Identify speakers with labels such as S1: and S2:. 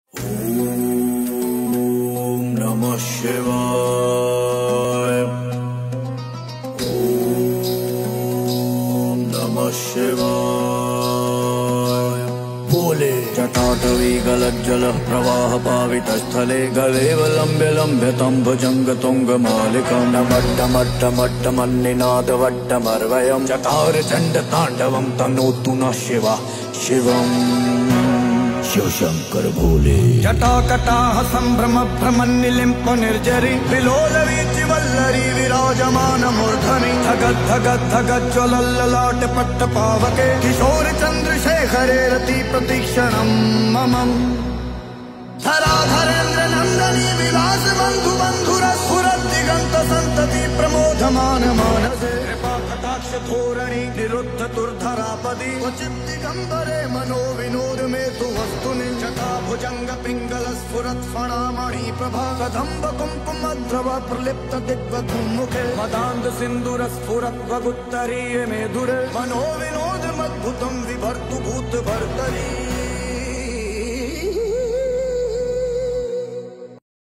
S1: ओम नमः शिवाय। ओम नमः शिवाय। बोले जटाटवी गलज्जल प्रवाह पावित स्थले गलेवलम्ब्य लम्ब्यतं भुजंग तुंग मालिकं डमड्डमड्डमड्डमन्निनादवड्डमर्वयं चकार चंड तांडवं तनोतु नः शिवा शिवम्। शिव शंकर भोले
S2: जटाकटाह संभ्रम भ्रमन्निलिम्प निर्जरी विलोलवीचि वल्लरी विराजमान मूर्धनि धगत् धगत् धगत् ज्वलल्ललाट पट्ट पावके किशोर चंद्रशेखरे रति प्रतीक्षणं मम धराधरेन्द्र नंदनी विलास बंधु बंधुर स्फुरत् दिगंत संतति प्रमोदमान मानसे कृपा कटाक्ष धोरणी निरुद्ध दुर्धरापदी क्वचित् दिगंबरे मनो विनोद में तु वस्तुनि जटा भुजंग पिंगल स्फुरत् फणामणि प्रभा कदम्ब कुंकुम द्रव प्रलिप्त दिग्वधूमुखे मदान्ध सिंदूर स्फुरत् वगुत्तरीय मेधुरे मनो विनोद मद्भुतं विभर्तु भूत भर्तरी।